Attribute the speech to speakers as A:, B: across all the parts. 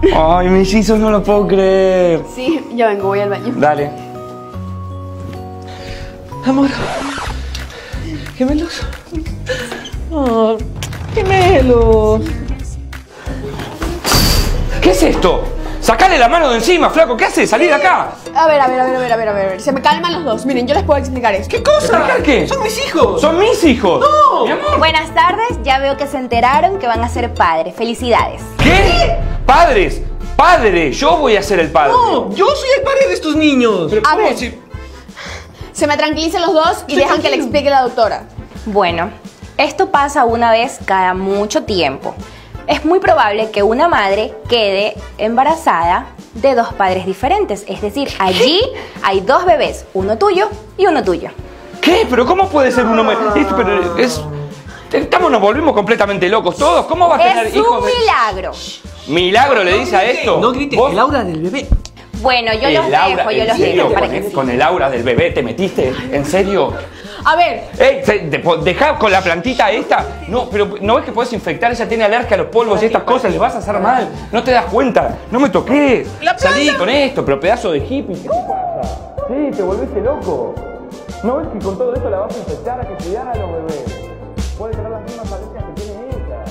A: Ay, mellizos, no lo puedo creer.
B: Sí, ya vengo, voy al baño.
A: Dale.
C: Amor. Gemelos. Oh, gemelos.
A: ¿Qué es esto? ¡Sacale la mano de encima, flaco! ¿Qué haces? ¡Salí de acá!
B: A ver. Se me calman los dos. Miren, yo les puedo explicar esto.
C: ¿Qué cosa?
A: ¿Explicar qué?
C: Son mis hijos.
A: ¡Son mis hijos!
C: ¡No!
A: ¡Mi amor!
D: Buenas tardes, ya veo que se enteraron que van a ser padres. Felicidades.
A: ¿Qué? ¡Padres! ¡Padre! Yo voy a ser el padre.
C: No, yo soy el padre de estos niños.
A: Pero
B: A
A: ¿cómo
B: ver.
A: si-
B: Se me tranquilicen los dos y dejan que le explique la doctora.
D: Bueno, esto pasa una vez cada mucho tiempo. Es muy probable que una madre quede embarazada de dos padres diferentes. Es decir, allí hay dos bebés, uno tuyo y uno tuyo.
A: ¿Qué? ¿Pero cómo puede ser un hombre? Nos volvimos completamente locos todos. ¿Cómo va a tener
D: Es
A: hijos
D: un
A: de...
D: milagro.
A: ¿Milagro le dice a esto?
C: No grites,
A: ¿Vos?
C: el aura del bebé.
D: Bueno, yo los dejo, yo
A: ¿En
D: los
A: serio?
D: dejo para que
A: ¿Con el aura del bebé te metiste? ¿En serio?
B: A ver,
A: ¡Ey! Dejá con la plantita esta. No, pero ¿no ves que puedes infectar? Ella tiene alergia a los polvos y estas cosas. Le vas a hacer mal. No te das cuenta. No me toques. Salí con esto, pero pedazo de hippie. ¿Qué te pasa? Sí, te volviste loco. ¿No ves que con todo esto la vas a infectar? A que cuidar a los bebés. Puede tener las mismas alergias que tiene ella.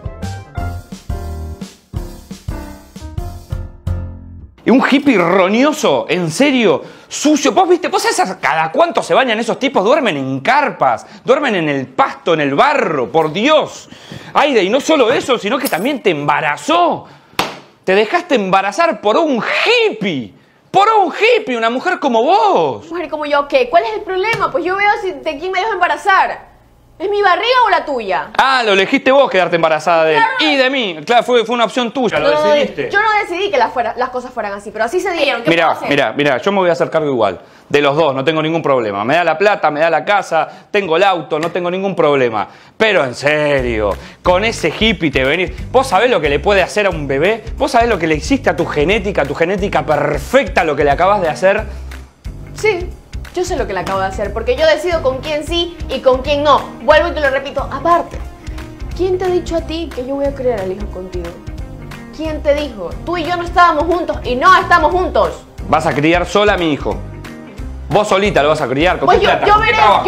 A: Un hippie roñoso, en serio, sucio. ¿Vos viste? ¿Vos sabés cada cuánto se bañan esos tipos? Duermen en carpas, duermen en el pasto, en el barro, por Dios. Aide, y no solo eso, sino que también te embarazó. Te dejaste embarazar por un hippie. Por un hippie, una mujer como vos.
B: mujer como yo, ¿qué? ¿Cuál es el problema? Pues yo veo si de quién me dejo embarazar. ¿Es mi barriga o la tuya?
A: Ah, lo elegiste vos quedarte embarazada de él. Y de mí. Claro, fue una opción tuya, lo decidiste.
B: Yo no decidí que las cosas fueran así, pero así se dieron. ¿Qué puedo hacer?
A: Mira, yo me voy a hacer cargo igual. De los dos, no tengo ningún problema. Me da la plata, me da la casa, tengo el auto, no tengo ningún problema. Pero en serio, con ese hippie te venís. ¿Vos sabés lo que le puede hacer a un bebé? ¿Vos sabés lo que le hiciste a tu genética perfecta, lo que le acabas de hacer?
B: Sí, yo sé lo que le acabo de hacer, porque yo decido con quién sí y con quién no. Vuelvo y te lo repito. Aparte, ¿quién te ha dicho a ti que yo voy a criar al hijo contigo? ¿Quién te dijo? Tú y yo no estábamos juntos y no estamos juntos.
A: Vas a criar sola a mi hijo. Vos solita lo vas a criar. ¿Con
B: Pues
A: qué plata?
B: yo
A: ¿Con qué trabajo?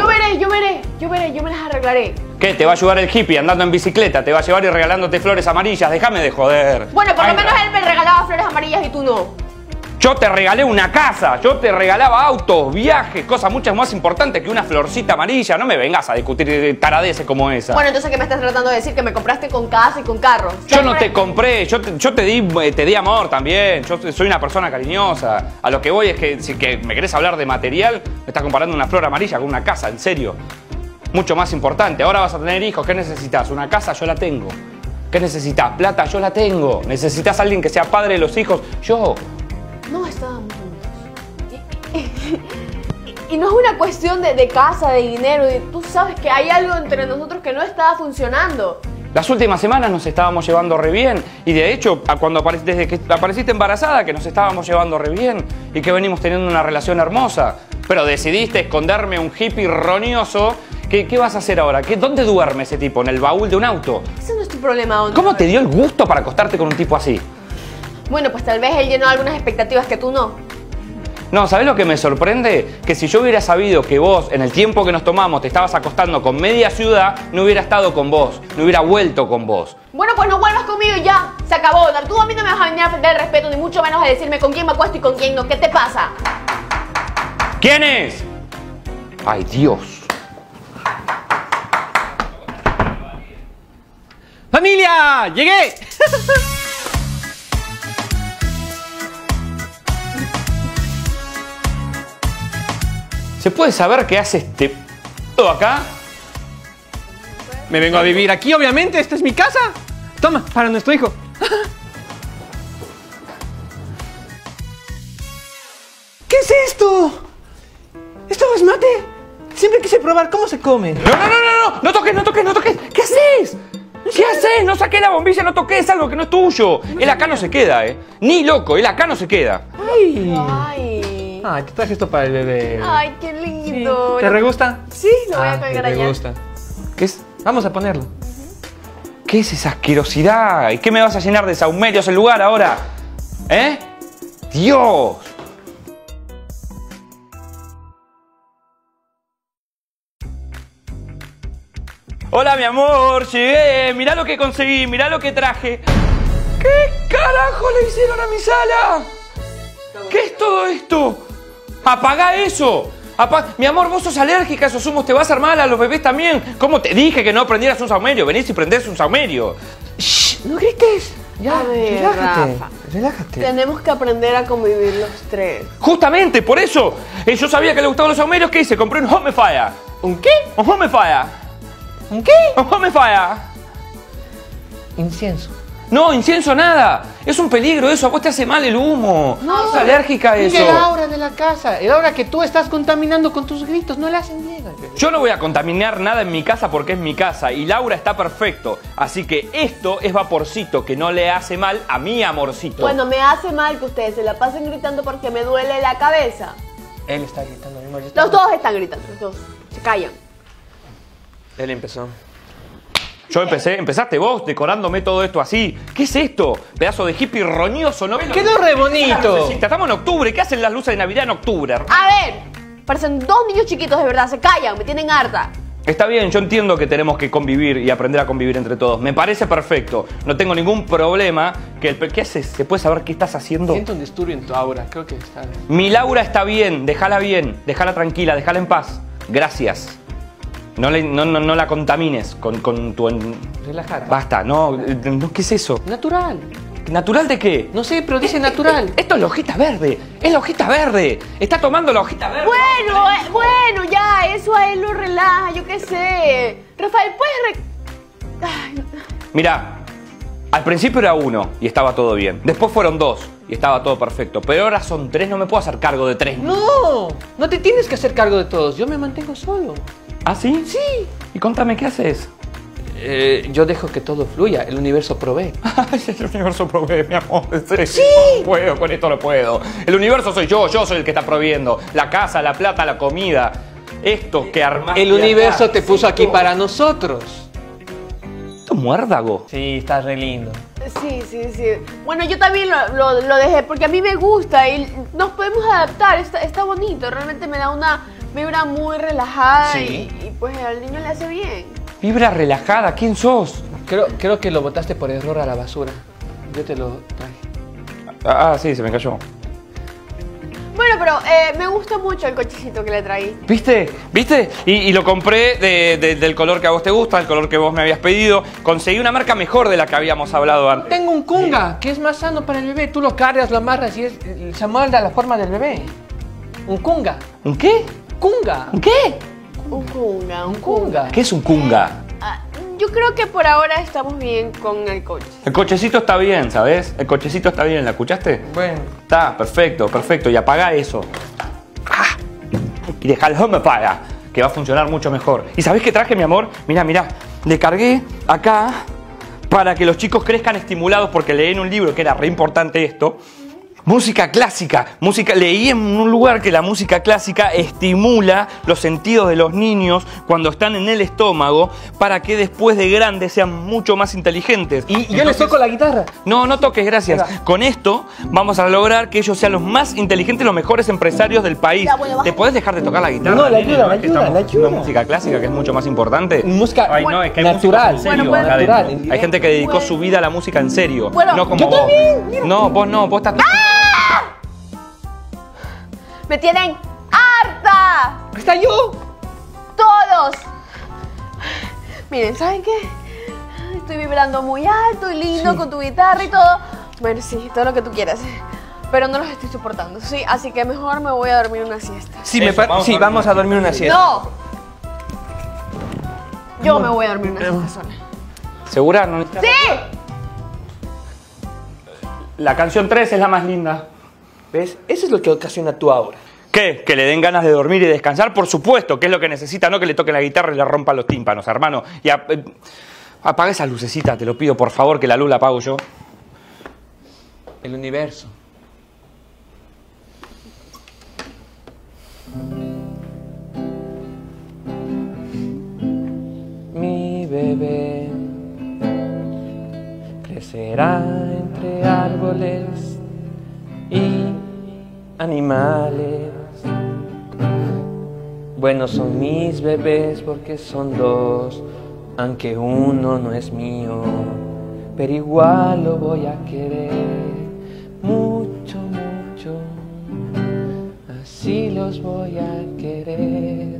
B: veré, yo me las arreglaré.
A: ¿Qué? ¿Te va a ayudar el hippie andando en bicicleta? ¿Te va a llevar y regalándote flores amarillas? Déjame de joder.
B: Bueno, por lo
A: Ay,
B: menos él me regalaba flores amarillas y tú no.
A: Yo te regalé una casa, yo te regalaba autos, viajes, cosas mucho más importantes que una florcita amarilla. No me vengas a discutir taradeces como esa.
B: Bueno, entonces, ¿qué me estás tratando de decir? Que me compraste con casa y con carro.
A: Yo no te compré, yo te di amor también. Yo soy una persona cariñosa. A lo que voy es que si que me querés hablar de material, me estás comparando una flor amarilla con una casa, en serio. Mucho más importante. Ahora vas a tener hijos, ¿qué necesitas? Una casa, yo la tengo. ¿Qué necesitas? Plata, yo la tengo. ¿Necesitas a alguien que sea padre de los hijos? Yo.
B: No estábamos juntos. Y no es una cuestión de casa, de dinero. Tú sabes que hay algo entre nosotros que no estaba funcionando.
A: Las últimas semanas nos estábamos llevando re bien. Y de hecho, desde que apareciste embarazada, que nos estábamos llevando re bien. Y que venimos teniendo una relación hermosa. Pero decidiste esconderme un hippie roñoso. ¿Qué vas a hacer ahora? ¿Dónde duerme ese tipo? ¿En el baúl de un auto?
B: Ese no es tu problema, ¿dónde?
A: ¿Cómo te dio el gusto para acostarte con un tipo así?
B: Bueno, pues tal vez él llenó algunas expectativas que tú no.
A: No, ¿sabés lo que me sorprende? Que si yo hubiera sabido que vos, en el tiempo que nos tomamos, te estabas acostando con media ciudad, no hubiera estado con vos, no hubiera vuelto con vos.
B: Bueno, pues no vuelvas conmigo y ya. Se acabó. Tú a mí no me vas a venir a faltar el respeto, ni mucho menos a decirme con quién me acuesto y con quién no. ¿Qué te pasa?
A: ¿Quién es? ¡Ay, Dios!
C: ¡Familia! ¡Llegué!
A: ¿Se puede saber qué hace este acá?
C: Me vengo a vivir aquí, obviamente. Esta es mi casa. Toma, para nuestro hijo. ¿Qué es esto? ¿Esto no es mate? Siempre quise probar cómo se come.
A: No toques. ¿Qué haces? ¿Qué haces? No saqué la bombilla, no toques, es algo que no es tuyo. Él acá no se queda, Ni loco, él acá no se queda.
C: Ay, te traje esto para el bebé.
B: Ay, qué lindo.
C: Sí. ¿Te re gusta?
B: Sí, lo voy a colgar allá.
C: ¿Te gusta?
A: ¿Qué es?
C: Vamos a ponerlo.
A: ¿Qué es esa asquerosidad? ¿Y qué me vas a llenar de saumerios el lugar ahora? ¿Eh? ¡Dios! Hola, mi amor, llegué. Mirá lo que conseguí, mirá lo que traje. ¿Qué carajo le hicieron a mi sala? ¿Qué es todo esto? ¡Apagá eso! Mi amor, vos sos alérgica a esos humos, te vas a hacer mal a los bebés también. ¿Cómo te dije que no prendieras un saumerio? Venís y prendés un saumerio.
C: ¡Shh! ¡No grites! Ya,
B: A ver,
C: relájate.
B: Rafa.
C: Relájate.
B: Tenemos que aprender a convivir los tres.
A: Justamente, por eso. Yo sabía que le gustaban los saumerios. ¿Qué hice? Compré un Homefier.
C: ¿Un qué?
A: Un Homefier.
C: ¿Un qué?
A: Un Homefier.
C: Incienso.
A: No, incienso nada. Es un peligro eso. A vos te hace mal el humo.
C: No.
A: Es alérgica a eso.
C: Es el aura de la casa. El aura que tú estás contaminando con tus gritos. No le hacen bien al bebé.
A: Yo no voy a contaminar nada en mi casa porque es mi casa y Laura está perfecto. Así que esto es vaporcito que no le hace mal a mi amorcito.
B: Bueno, me hace mal que ustedes se la pasen gritando porque me duele la cabeza.
C: Él está gritando, mi amor.
B: Los dos están gritando, los dos. Se callan.
C: Él empezó.
A: Yo empezaste vos decorándome todo esto así. ¿Qué es esto? Pedazo de hippie roñoso, ¿no ves?
C: Quedó re bonito.
A: Estamos en octubre. ¿Qué hacen las luces de Navidad en octubre?
B: A ver, parecen dos niños chiquitos de verdad. Se callan, me tienen harta.
A: Está bien, yo entiendo que tenemos que convivir y aprender a convivir entre todos. Me parece perfecto. No tengo ningún problema. ¿Qué haces? ¿Se puede saber qué estás haciendo?
C: Siento un disturbio en tu aura. Creo que está bien.
A: Mi Laura está bien. Déjala tranquila, déjala en paz. Gracias. No la contamines con tu...
C: Relájate.
A: Basta, no, ¿qué es eso?
C: Natural.
A: ¿Natural de qué?
C: No sé, pero dice natural.
A: Esto es la hojita verde. Es la hojita verde. Está tomando la hojita verde.
B: Bueno, ya, eso a él lo relaja, yo qué sé. Rafael, Ay,
A: Mira, al principio era uno y estaba todo bien. Después fueron dos y estaba todo perfecto. Pero ahora son tres, no me puedo hacer cargo de tres.
C: No, no te tienes que hacer cargo de todos. Yo me mantengo solo.
A: ¿Ah, sí?
C: Sí.
A: Y contame, ¿qué haces?
C: Yo dejo que todo fluya. El universo provee.
A: Ay, el universo provee, mi amor.
C: ¡Sí!
A: No puedo, con esto no puedo. El universo soy yo soy el que está proviendo. La casa, la plata, la comida. Esto que armaste.
C: El universo
A: acá.
C: te puso aquí para nosotros.
A: Esto es muérdago.
C: Sí, está re lindo.
B: Sí. Bueno, yo también lo dejé porque a mí me gusta y nos podemos adaptar. Está bonito, realmente me da una vibra muy relajada
C: Sí.
B: y pues al niño le hace bien.
A: Vibra relajada, ¿quién sos?
C: Creo que lo botaste por error a la basura. Yo te lo traje.
A: Sí, se me cayó.
B: Bueno, pero me gusta mucho el cochecito que le traí.
A: ¿Viste? Y lo compré del color que a vos te gusta, el color que vos me habías pedido. Conseguí una marca mejor de la que habíamos hablado antes.
C: Tengo un kunga, que es más sano para el bebé. Tú lo cargas, lo amarras y se amolda a la forma del bebé. Un kunga.
A: ¿Un qué?
C: Kunga.
A: ¿Un qué?
B: Un kunga,
C: Un kunga.
A: ¿Qué es un kunga?
B: Yo creo que por ahora estamos bien con el coche.
A: El cochecito está bien, ¿sabes? El cochecito está bien, ¿la escuchaste?
C: Bueno.
A: Está, perfecto. Y apaga eso. Y deja el Homefier, que va a funcionar mucho mejor. ¿Y sabés qué traje, mi amor? Mirá. Le cargué acá para que los chicos crezcan estimulados, porque leí en un libro que era re importante esto. Música clásica. Leí en un lugar que la música clásica estimula los sentidos de los niños cuando están en el estómago para que después de grandes sean mucho más inteligentes.
C: Y yo les toco la guitarra.
A: No toques, gracias.
C: Venga.
A: Con esto vamos a lograr que ellos sean los más inteligentes, los mejores empresarios del país.
B: Ya, bueno, baja.
A: ¿Te podés dejar de tocar la guitarra?
C: No, la
A: nene?
C: ayuda, la
A: Que
C: ayuda,
A: estamos
C: la
A: haciendo
C: ayuda.
A: música clásica, que es mucho más importante.
C: Música
A: Ay, no, es que hay
C: natural.
A: música en serio
B: Bueno,
A: acá
C: natural.
A: adentro. Hay gente que dedicó su vida a la música en serio.
B: Bueno,
A: no como
C: yo
A: vos.
C: también, mira.
A: No, vos estás...
B: ¡Me tienen harta!
C: ¿Está yo?
B: ¡Todos! Miren, ¿saben qué? Estoy vibrando muy alto y lindo con tu guitarra y todo. Bueno, sí, todo lo que tú quieras. Pero no los estoy soportando, ¿sí? Así que mejor me voy a dormir una siesta.
C: Sí,
A: Eso,
C: vamos a dormir una siesta.
B: ¡No! Yo me voy a dormir una siesta sola.
A: ¿Segura? No.
B: ¡Sí!
A: La canción 3 es la más linda.
C: ¿Ves? Eso es lo que ocasiona tu aura.
A: ¿Qué? ¿Que le den ganas de dormir y descansar? Por supuesto, que es lo que necesita, no que le toquen la guitarra y le rompan los tímpanos, hermano. Y apaga esa lucecita, te lo pido, por favor, que la luz la apago yo.
C: El universo. Mi bebé estará entre árboles y animales. Buenos son mis bebés porque son dos, aunque uno no es mío, pero igual lo voy a querer mucho, mucho. Así los voy a querer.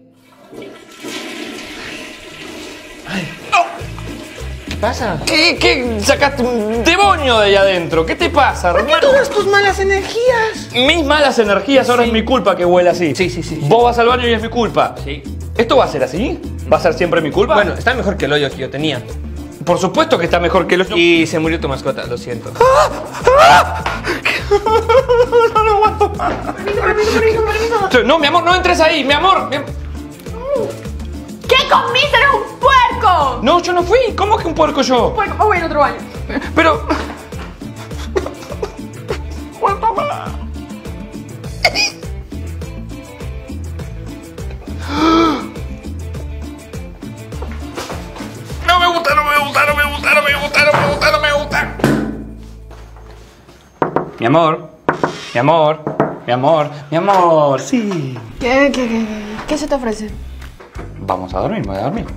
C: ¿Qué pasa?
A: ¿Qué? Sacaste un demonio de ahí adentro. ¿Qué te pasa, hermano?
C: Todas tus malas energías.
A: Mis malas energías, ahora
C: Sí.
A: es mi culpa que huela así.
C: Sí.
A: Vos vas al baño y es mi culpa.
C: Sí.
A: ¿Esto va a ser así? ¿Va a ser siempre mi culpa?
C: Bueno, está mejor que el hoyo que yo tenía.
A: por supuesto que está mejor que los...
C: Y se murió tu mascota, lo siento.
A: No lo aguanto más.
B: Permiso.
A: No, mi amor, no entres ahí, mi amor.
B: ¿Qué comiste? ¡Eres un puerco!
A: No, yo no fui. ¿Cómo que un puerco yo?
B: Puerco, me voy a ir a otro baño.
A: Pero... ¿Cuánto más? No me gusta, no me gusta, no me gusta, no me gusta, no me gusta, no me gusta. Mi amor, mi amor, mi amor, mi amor, sí.
B: ¿Qué se te ofrece?
A: Vamos a dormir, me voy a dormir.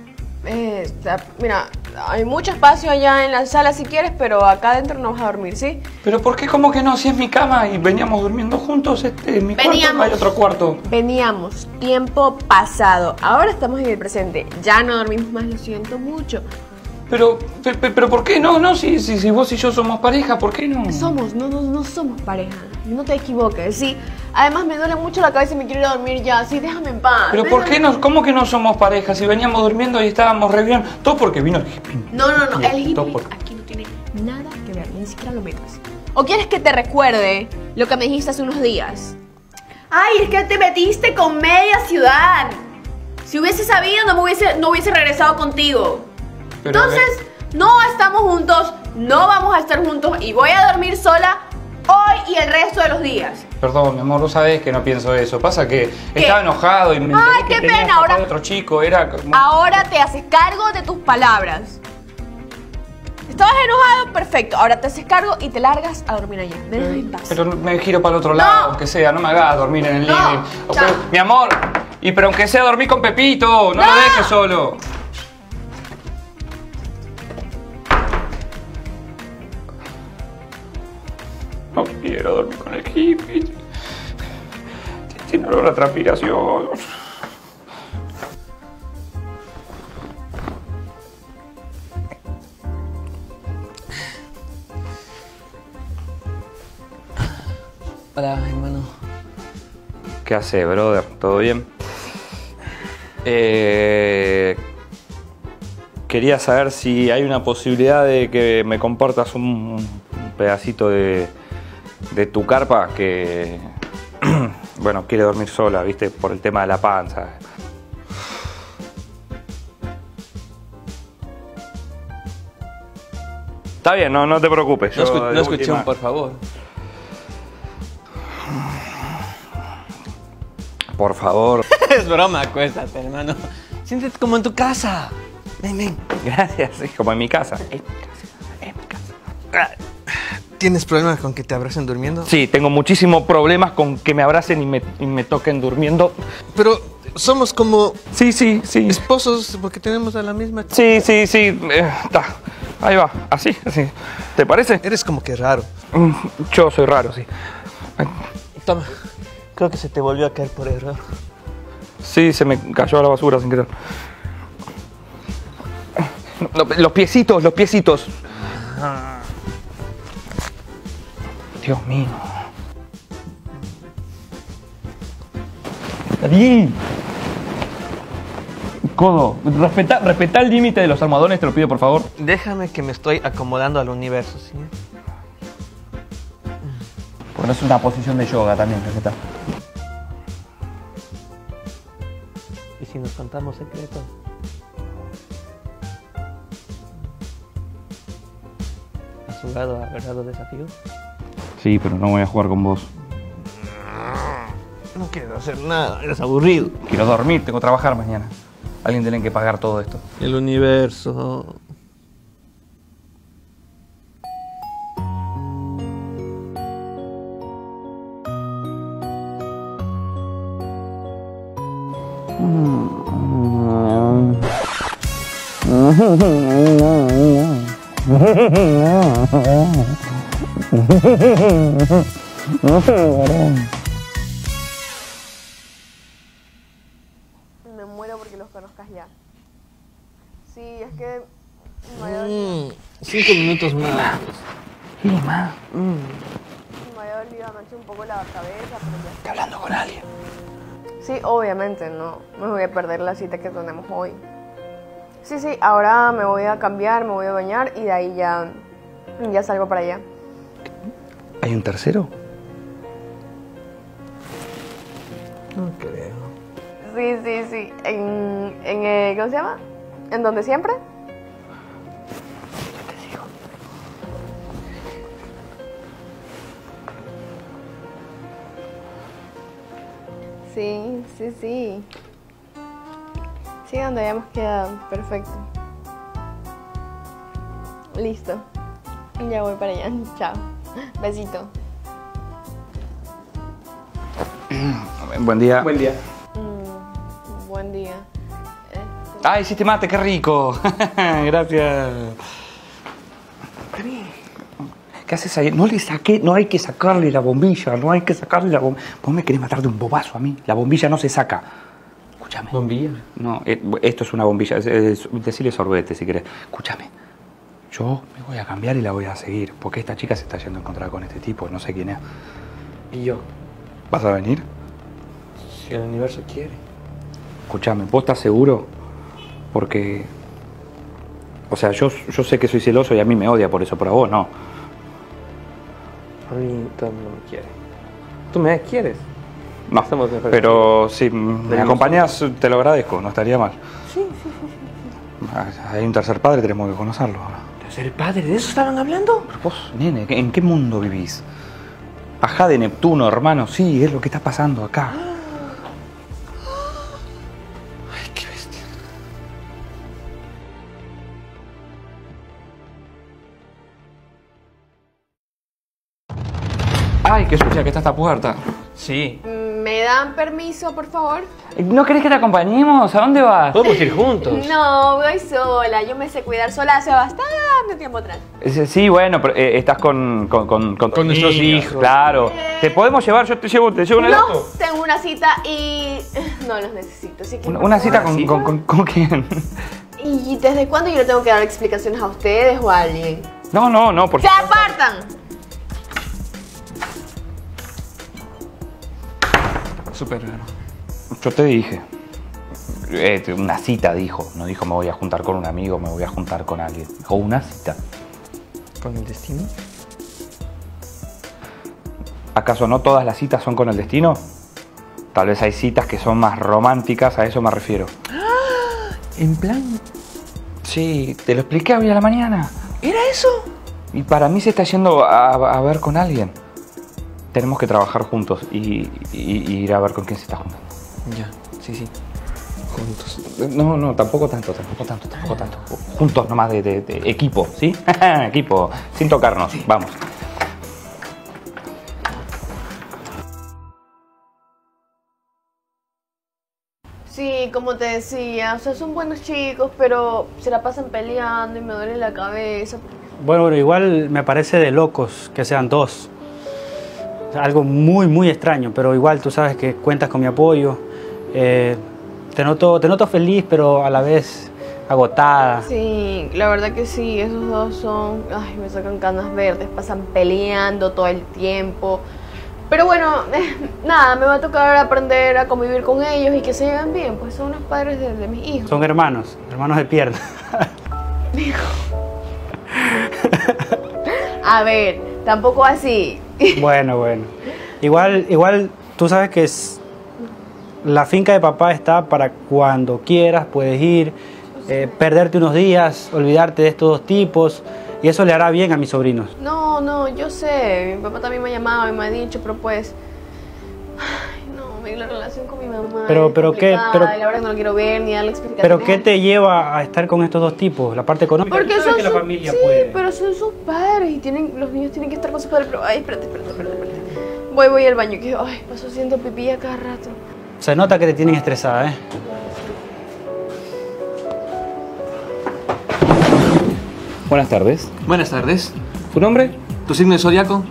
B: Mira, hay mucho espacio allá en la sala si quieres, pero acá adentro no vas a dormir, ¿sí?
A: Pero ¿por qué? ¿Cómo que no? Si es mi cama y veníamos durmiendo juntos, en mi cuarto
B: Veníamos.
A: hay otro cuarto.
B: Veníamos, tiempo pasado. Ahora estamos en el presente. Ya no dormimos más, lo siento mucho.
A: Pero ¿por qué no? No, si vos y yo somos pareja, ¿por qué no?
B: No somos pareja. No te equivoques, ¿sí? Además me duele mucho la cabeza y me quiero ir a dormir ya. Sí, déjame en paz.
A: Pero ¿por qué no? ¿Cómo que no somos pareja? Si veníamos durmiendo y estábamos re bien. Todo porque vino el hippie.
B: No. El hippie
A: Todo por-
B: aquí no tiene nada que ver. Ni siquiera lo metas. ¿O quieres que te recuerde lo que me dijiste hace unos días? Ay, es que te metiste con media ciudad. Si hubiese sabido, no hubiese regresado contigo.
A: Pero,
B: Entonces, no estamos juntos, no vamos a estar juntos y voy a dormir sola hoy y el resto de los días.
A: Perdón, mi amor, vos sabés que no pienso eso. Pasa que
B: ¿Qué?
A: estaba enojado y me
B: Ay,
A: enteré que
B: qué
A: tenías
B: pena,
A: papá
B: ahora-
A: de otro chico. Era como...
B: Ahora te haces cargo de tus palabras. ¿Estabas enojado? Perfecto. Ahora te haces cargo y te largas a dormir allá. Me dejas en paz.
A: Pero me giro para el otro lado, aunque sea. No me hagas dormir en el
B: No,
A: living. O
B: chao.
A: pero- mi amor, pero aunque sea dormir con Pepito, no lo dejes solo. No quiero dormir con el hippie. Tiene olor a transpiración.
C: Hola, hermano.
A: ¿Qué hace, brother? ¿Todo bien? Quería saber si hay una posibilidad de que me compartas un pedacito de tu carpa que, bueno, quiere dormir sola, ¿viste? Por el tema de la panza. Está bien, no te preocupes.
C: No,
A: yo de
C: no escuché
A: última-
C: un por favor.
A: Por favor.
C: Es broma, acuéstate, hermano. Siéntete como en tu casa. Ven.
A: Gracias, es como en mi casa. Es mi casa.
C: ¿Tienes problemas con que te abracen durmiendo?
A: Sí, tengo muchísimos problemas con que me abracen y me toquen durmiendo.
C: Pero somos como
A: Sí.
C: esposos porque tenemos a la misma chica.
A: Sí. Está. Ahí va. Así. ¿Te parece?
C: Eres como que raro.
A: Yo soy raro, sí.
C: Toma. Creo que se te volvió a caer por error.
A: Sí, se me cayó a la basura sin querer. No, los piecitos. Dios mío. Bien. Codo, respetá el límite de los almohadones, te lo pido por favor.
C: Déjame que me estoy acomodando al universo, ¿sí?
A: Bueno, es una posición de yoga también, respetá.
C: ¿Y si nos contamos secretos? ¿Has jugado a verdadero desafío?
A: Sí, pero no voy a jugar con vos.
C: No quiero hacer nada, eres aburrido.
A: Quiero dormir, tengo que trabajar mañana. Alguien tiene que pagar todo esto.
C: El universo.
B: Me muero porque los conozcas ya. Sí, es que me había
C: 5 minutos más.
A: Lima,
B: olvidado, me ha hecho un poco la cabeza, pero ya.
A: ¿estás hablando con alguien?
B: Sí, obviamente, no me voy a perder la cita que tenemos hoy. Sí, ahora me voy a cambiar, me voy a bañar y de ahí ya salgo para allá.
A: ¿Hay un tercero?
C: No creo.
B: Sí. ¿Cómo se llama? ¿En donde siempre?
A: Ya te digo.
B: Sí. Sí, donde habíamos quedado. Perfecto. Listo. Ya voy para allá. Chao. Besito.
A: Buen día.
C: Buen día.
B: Buen día.
A: ¡Ah, hiciste mate! ¡Qué rico! Gracias. ¿Qué haces ahí? No hay que sacarle la bombilla, no hay que sacarle la bombilla. Vos me querés matar de un bobazo a mí. La bombilla no se saca. Escúchame.
C: ¿Bombilla?
A: No, esto es una bombilla. Decirle sorbete si querés. Escúchame. Yo me voy a cambiar y la voy a seguir. Porque esta chica se está yendo a encontrar con este tipo. No sé quién es.
C: ¿Y yo?
A: ¿Vas a venir?
C: Si el universo quiere.
A: Escúchame, ¿vos estás seguro? Porque... O sea, yo sé que soy celoso y a mí me odia por eso, pero a vos no.
C: A mí todo el mundo me quiere. ¿Tú me quieres?
A: No,
C: Estamos de acuerdo.
A: pero si me acompañas, te lo agradezco, no estaría mal.
C: Sí.
A: Hay un tercer padre, tenemos que conocerlo.
C: ¿Tercer padre? ¿De eso estaban hablando?
A: Pero vos, nene, ¿en qué mundo vivís? Ajá de Neptuno, hermano, sí, es lo que está pasando acá. Ay, qué bestia. Ay, qué sucia que está esta puerta.
C: Sí.
B: ¿Me dan permiso, por favor?
A: ¿No querés que te acompañemos? ¿A dónde vas?
C: Podemos ir juntos.
B: No, voy sola. Yo me sé cuidar sola hace bastante tiempo atrás.
A: Sí, bueno, pero estás con
C: nuestros hijos.
A: Claro. ¿Te podemos llevar? Yo te llevo en el
B: No,
A: auto.
B: tengo una cita y no los necesito. Así que
A: ¿Una cita con quién?
B: ¿Y desde cuándo yo le tengo que dar explicaciones a ustedes o a alguien?
A: No, por
B: ¡Se apartan!
A: Súper. Yo te dije. Una cita dijo. No dijo me voy a juntar con un amigo, me voy a juntar con alguien. Dijo una cita.
C: ¿Con el destino?
A: ¿Acaso no todas las citas son con el destino? Tal vez hay citas que son más románticas, a eso me refiero.
C: ¿En plan?
A: Sí, te lo expliqué hoy a la mañana.
C: ¿Era eso?
A: Y para mí se está yendo a ver con alguien. Tenemos que trabajar juntos y ir a ver con quién se está juntando.
C: Ya, sí. Juntos.
A: No, tampoco tanto. Juntos nomás de equipo, ¿sí? Equipo, sin tocarnos, sí. Vamos.
B: Sí, como te decía, o sea, son buenos chicos, pero se la pasan peleando y me duele la cabeza.
E: Bueno, igual me parece de locos que sean dos. O sea, algo muy extraño, pero igual tú sabes que cuentas con mi apoyo. Te noto feliz, pero a la vez agotada.
B: Sí, la verdad que sí, esos dos son... Ay, me sacan canas verdes, pasan peleando todo el tiempo. Pero bueno, nada, me va a tocar aprender a convivir con ellos y que se lleven bien, pues son los padres de mis hijos.
E: Son hermanos de pierna.
B: A ver, tampoco así.
E: Bueno. Igual tú sabes que la finca de papá está para cuando quieras, puedes ir, perderte unos días, olvidarte de estos dos tipos, y eso le hará bien a mis sobrinos.
B: No, yo sé, mi papá también me ha llamado y me ha dicho, pero pues... Ay, no, la relación con mi mamá
E: Pero
B: es
E: ¿qué?
B: complicada, y la verdad que no lo quiero ver ni darle explicaciones.
E: ¿Pero qué te lleva a estar con estos dos tipos? La parte económica.
B: Porque
E: Tú sabes
B: son
E: que la
B: sus-
E: familia
B: sí,
E: puede.
B: pero son sus padres y los niños tienen que estar con sus padres. Pero, ay, espérate. Voy al baño, que paso haciendo pipí a cada rato.
E: Se nota que te tienen estresada, ¿eh?
A: Buenas tardes.
C: Buenas tardes.
A: ¿Tu nombre?
C: ¿Tu signo de zodiaco?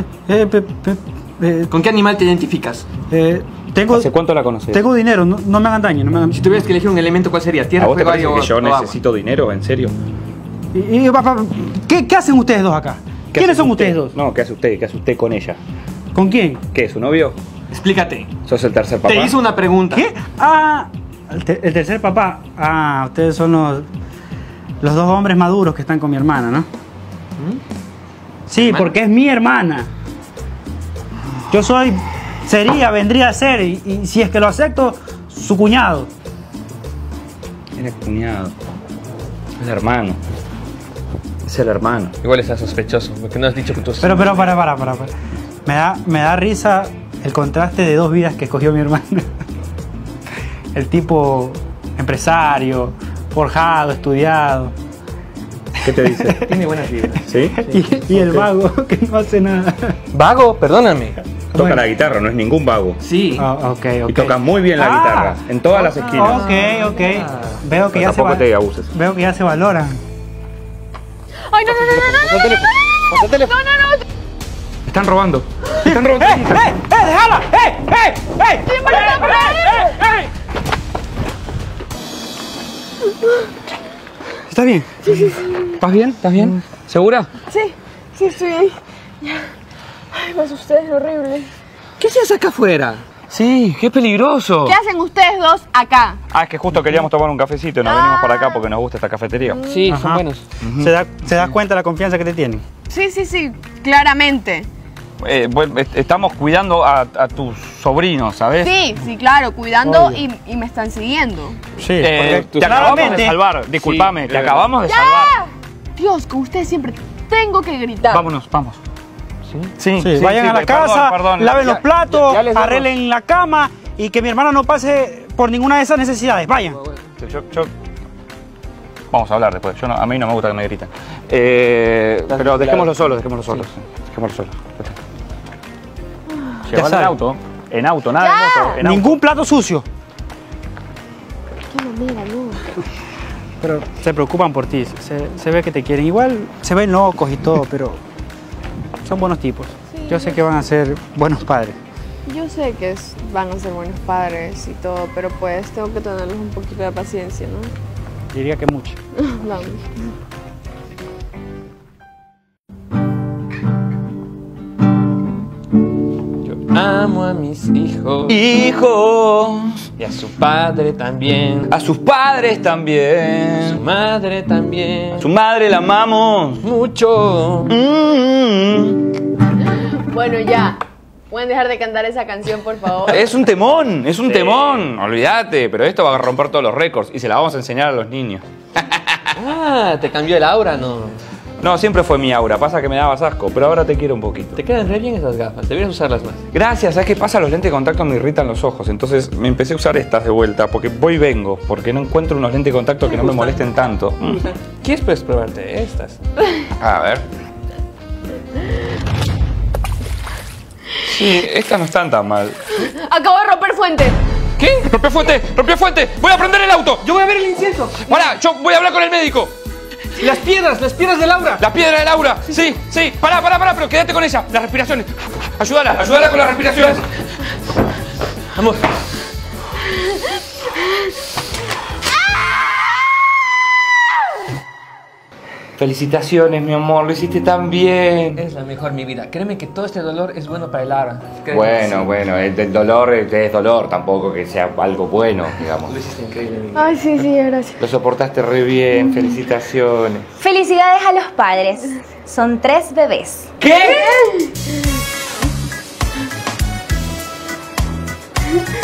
C: ¿Con qué animal te identificas?
E: Tengo,
A: ¿Hace cuánto la conoces?
E: tengo dinero, no me hagan daño, no me hagan...
C: Si tuvieras que elegir un elemento, ¿cuál sería?
A: ¿A
C: ¿Tierra,
A: vos te
C: fuego,
A: parece
C: aire
A: que yo
C: o agua?
A: necesito dinero? ¿En serio?
E: Papá, ¿qué hacen ustedes dos acá? ¿Quiénes son ustedes dos?
A: No, ¿qué hace usted? ¿Qué hace usted con ella?
E: ¿Con quién?
A: ¿Qué, su novio?
C: Explícate.
A: ¿Sos el tercer papá?
C: Te hizo una pregunta.
E: ¿Qué? Ah, el tercer papá. Ah, ustedes son los dos hombres maduros que están con mi hermana, ¿no? Sí,
C: ¿Hermana?
E: porque es mi hermana. Yo vendría a ser, y si es que lo acepto, su cuñado.
A: Eres cuñado. Es el hermano. Es el hermano.
C: Igual está sospechoso, porque no has dicho que tú...
E: Pero, para. Me da risa el contraste de dos vidas que escogió mi hermana. El tipo empresario, forjado, estudiado.
A: ¿Qué te dice?
C: Tiene buenas vibras.
A: ¿Sí?
E: Y el vago que no hace nada.
C: Vago, perdóname.
A: Toca
E: Bueno.
A: la guitarra, no es ningún vago.
C: Sí.
E: Ok.
A: Y toca muy bien la guitarra, en todas las esquinas.
E: Ok. Veo que
A: Pero
E: ya se
A: tampoco te abuses.
E: Veo que ya se valoran.
B: Ay, no.
A: Pasa el teléfono.
B: No.
A: Están robando. Están robando.
E: ¡Déjala! ¡Ey! ¿Está bien?
A: ¿Estás bien? ¿Estás bien? ¿Segura?
B: Sí, estoy ahí. Ay, me asusté, es horrible.
C: ¿Qué haces acá afuera?
A: Sí, qué peligroso.
B: ¿Qué hacen ustedes dos acá?
A: Ah, es que justo queríamos tomar un cafecito y nos venimos para acá porque nos gusta esta cafetería.
C: Sí, son
E: Ajá.
C: buenos.
E: ¿Se da cuenta la confianza que te tienen?
B: Sí, claramente.
A: Estamos cuidando a tus sobrinos, ¿sabes?
B: Sí, claro, cuidando
E: Obvio.
B: y me están siguiendo.
E: Sí,
A: Te acabamos de salvar, discúlpame, te acabamos de salvar.
B: Dios, con ustedes siempre tengo que gritar.
A: Vámonos. Sí,
E: vayan a la casa,
A: perdón.
E: laven los platos,
A: ya les damos.
E: arreglen la cama y que mi hermana no pase por ninguna de esas necesidades. Vayan.
A: Vamos a hablar después. A mí no me gusta que me griten. Pero dejémoslo solos. Dejémoslo solos. Llévalo en
E: sabe.
A: auto. En auto, nada de moto. En auto.
E: Ningún plato sucio.
B: Qué manera, no.
E: Pero se preocupan por ti. Se ve que te quieren. Igual se ven locos y todo, pero son buenos tipos. Yo sé que van a ser buenos padres.
B: Yo sé que van a ser buenos padres y todo, pero pues tengo que tenerles un poquito de paciencia, ¿no?
E: Diría que mucho.
B: Vamos.
C: Amo a mis hijos
A: Hijos,
C: y a su padre también,
A: a sus padres
C: a su
A: también.
C: madre también.
A: Su madre la amamos.
C: Mucho.
B: Bueno, ya. ¿Pueden dejar de cantar esa canción, por favor?
A: Es un temón,
C: Sí.
A: olvídate, pero esto va a romper todos los récords y se la vamos a enseñar a los niños.
C: Ah, te cambió el aura, ¿no?
A: No, siempre fue mi aura, pasa que me dabas asco, pero ahora te quiero un poquito.
C: Te quedan re bien esas gafas, deberías usarlas más.
A: Gracias, ¿sabes qué pasa? Los lentes de contacto me irritan los ojos, entonces me empecé a usar estas de vuelta, porque voy y vengo, porque no encuentro unos lentes de contacto que no me molesten tanto.
C: ¿Quieres pues probarte estas?
A: A ver. Sí, estas no están tan mal.
B: Acabo de romper fuente.
A: ¿Qué? ¡Rompió fuente! ¡Rompió fuente! ¡Voy a prender el auto!
C: Yo voy a ver el incienso.
A: ¡Para! Yo voy a hablar con el médico.
C: Las piedras de Laura.
A: La piedra de Laura. Sí. Pará, pero quédate con ella. Las respiraciones. Ayúdala con las respiraciones.
C: Vamos.
A: Felicitaciones, mi amor, lo hiciste tan bien.
C: Es la mejor, mi vida. Créeme que todo este dolor es bueno para el aura.
A: Bueno, el dolor es dolor, tampoco que sea algo bueno, digamos.
C: Lo hiciste increíble, mi vida.
B: Ay, sí, gracias.
A: Lo soportaste re bien, felicitaciones.
D: Felicidades a los padres. Son 3 bebés.
A: ¿Qué?